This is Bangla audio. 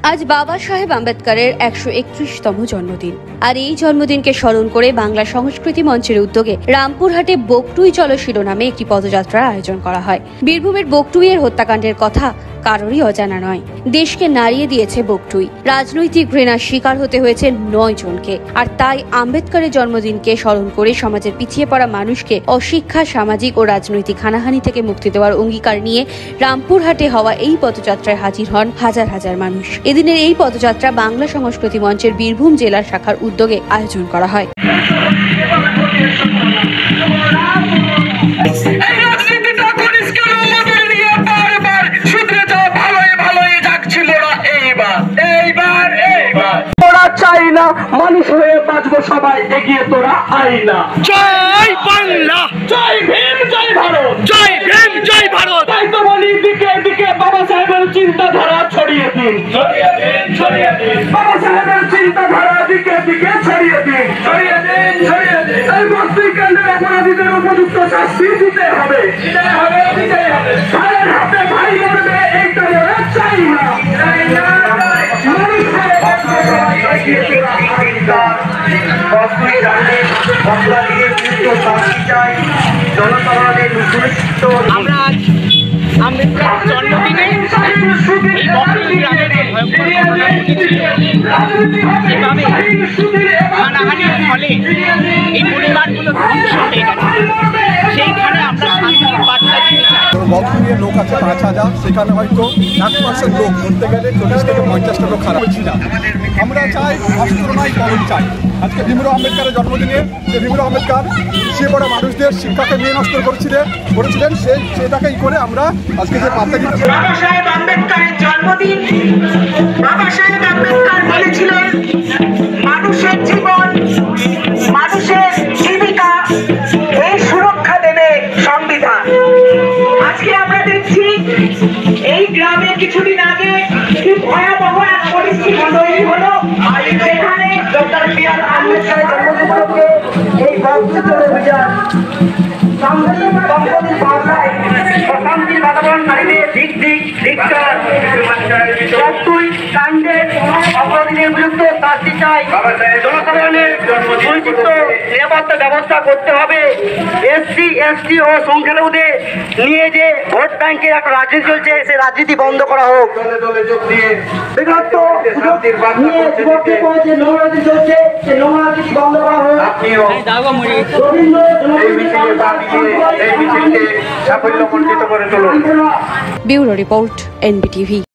আজ বাবা সাহেব আম্বেদকরের 131তম জন্মদিন। আর এই জন্মদিনকে স্মরণ করে বাংলা সংস্কৃতি মঞ্চের উদ্যোগে রামপুরহাটে বকটুই চলো শিরোনামে একটি পদযাত্রার আয়োজন করা হয়। বীরভূমের বকটুইয়ের হত্যাকাণ্ডের কথা কারোরই অজানা নয়। দেশকে নাড়িয়ে দিয়েছে বকটুই। রাজনৈতিক ঘৃণার শিকার হতে হয়েছে 9 জনকে। আর তাই আম্বেদকরের জন্মদিনকে স্মরণ করে সমাজের পিছিয়ে পড়া মানুষকে অশিক্ষা, সামাজিক ও রাজনৈতিক হানাহানি থেকে মুক্তি দেওয়ার অঙ্গীকার নিয়ে রামপুরহাটে হওয়া এই পদযাত্রায় হাজির হন হাজার হাজার মানুষ। এদিনের এই পদযাত্রা বাংলা সংস্কৃতি মঞ্চের বীরভূম জেলার শাখার উদ্যোগে আয়োজন করা হয়। চাই না মানুষ হয়ে বাঁচবো সবাই, এগিয়ে তোরা আই না। জয় বাংলা, জয় ভীম, জয় ভারত, জয় ভীম, জয় ভারত। তাই তো বলি দিকে দিকে বাবা সাহেবের চিন্তাধারা ছড়িয়ে দিন, ছড়িয়ে দিন, ছড়িয়ে দিন। বাবা সাহেবের চিন্তাধারা দিকে দিকে ছড়িয়ে দিন, ছড়িয়ে দিন, ছড়িয়ে দিন। এই বস্তিকাণ্ডের অপরাধীদের উপযুক্ত শাস্তি দিতে হবে, দিতে হবে, দিতে হবে। ভাইয়ের হাতে ভাই মরবে, এইটা ওরা চাই না, চাই না। মানুষ হয়ে বাঁচবো সবাই, এগিয়ে তোরা আই না। বস্তি জানে বাংলা দিয়ে মুক্ত শান্তি চাই, জনসাধারণের সুনিশ্চিত। আমরা আজ আম্বেদকর জন্মদিনে এই বকটুই গ্রামের যে ভয়ঙ্কর ঘটনা ঘটেছিল, যেভাবে হানাহানির ফলে এই পরিবারগুলো ধ্বংস হয়ে গেছে, সেইখানে আমরা শান্তির বার্তা দিতে চাই। বকটুইয়ের লোক আছে 5,000, সেখানে হয়তো 1% লোক ধরতে গেলে 40 থেকে 50টা লোক খারাপ হচ্ছি না। আমরা চাই অস্ত্র নয় কলম চাই। আজকে ভীমরাও আম্বেদকরের জন্মদিনে যে ভীমরাও আম্বেদকর পিছিয়ে পড়া মানুষদের শিক্ষাকে নিয়ে নষ্ট করেছিলেন সেটাকেই করে আমরা আজকে যে বার্তা দিচ্ছি। বাবা সাহেব আম্বেদকরের জন্মদিন। বাবা সাহেব আম্বেদকর বলেছিলেন মানুষের জীবন, মানুষের জীবিকা এই সুরক্ষা দেবে সংবিধান। আজকে আমরা দেখছি এই গ্রামে কিছুদিন আগে কি ভয়াবহ এক পরিস্থিতি তৈরি হলো, সেখানে ডক্টর বি আর আম্বেদকরের জন্মদিন উপলক্ষে এই বকটুই চলো অভিযান সম্প্রতি বাংলায় অশান্তির বাতাবরণকারীদের দিক ধিক্কার। বকটুই কাণ্ডের অপরাধীদের বিরুদ্ধে শাস্তি চাই। জনসাধারণের সুনিশ্চিত নিরাপত্তা ব্যবস্থা করতে হবে। এসসি, এসটি ও সংখ্যালঘুদের নিয়ে যে ভোট ব্যাংকের একটা রাজনীতি চলছে, সেই রাজনীতি বন্ধ করা হোক। বিগত নিয়ে যুবকদের যে নোংরাজি চলছে, সেই নোংরাজি বন্ধ করা হোক। Bureau report, NBTV।